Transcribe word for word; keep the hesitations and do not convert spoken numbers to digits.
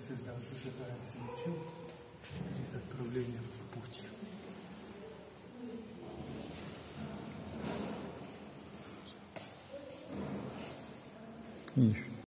всегда зажигаем свечу перед отправлением в путь. Видишь?